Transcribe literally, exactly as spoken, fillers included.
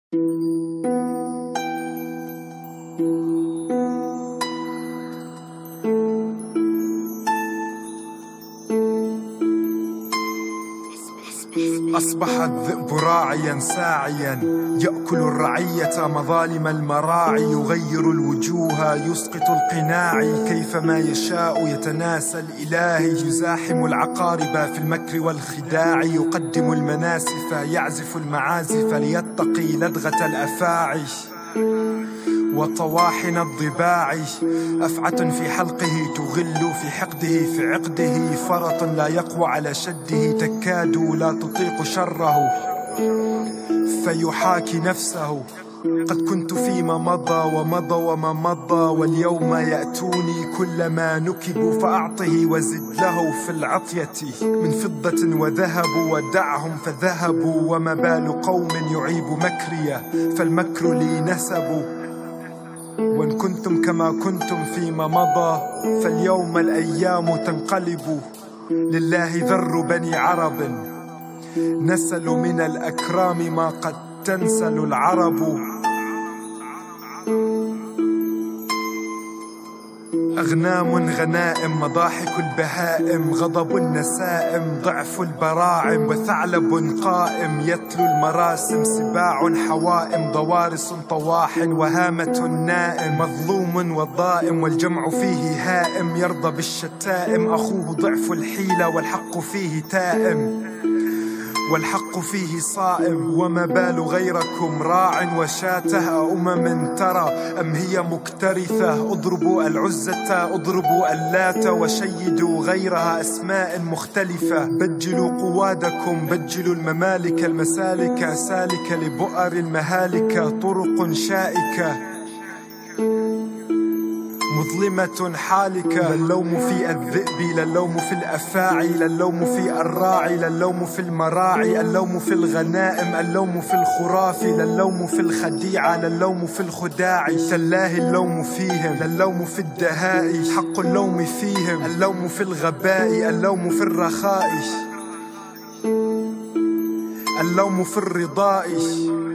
أصبح الذئب راعيا ساعيا يأكل الرعية مظالم المراعي، يغير الوجوه يسقط القناع، كيفما يشاء يتناسى الإله، يزاحم العقارب في المكر والخداع، يقدم المناسف يعزف المعازف ليتقي لدغة الأفاعي وطواحن الضباع، أفعة في حلقه تغل في حقده، في عقده فرط لا يقوى على شده، تكاد لا تطيق شره فيحاكي نفسه. قد كنت فيما مضى ومضى وما مضى، واليوم يأتوني كلما نكبوا، فأعطه وزد له في العطية من فضة وذهب، ودعهم فذهبوا. وما بال قوم يعيب مكري فالمكر لي نسب، وإن كنتم كما كنتم فيما مضى فاليوم الأيام تنقلب. لله ذر بني عرب نسلوا من الأكرام ما قد تنسل العرب. أغنام غنائم مضاحك البهائم، غضب النسائم ضعف البراعم، وثعلب قائم يتلو المراسم، سباع حوائم ضوارس طواح، وهامة نائم مظلوم وضائم، والجمع فيه هائم يرضى بالشتائم، أخوه ضعف الحيلة والحق فيه تائم والحق فيه صائم. وما بال غيركم راع وشاته أمم ترى أم هي مكترثة، اضربوا العزة اضربوا اللات، وشيدوا غيرها أسماء مختلفة، بجلوا قوادكم بجلوا الممالك، المسالك سالك لبؤر المهالك، طرق شائكة مظلمة حالكة. لا اللوم في الذئب لا اللوم في الأفاعي، لا اللوم في الراعي لا اللوم في المراعي، اللوم في الغنائم اللوم في الخراف، لا اللوم في الخديعة لا اللوم في الخداع، تالله اللوم فيهم لا اللوم في الدهاء، حق اللوم فيهم اللوم في الغباء، اللوم في الرخاء اللوم في الرضاء.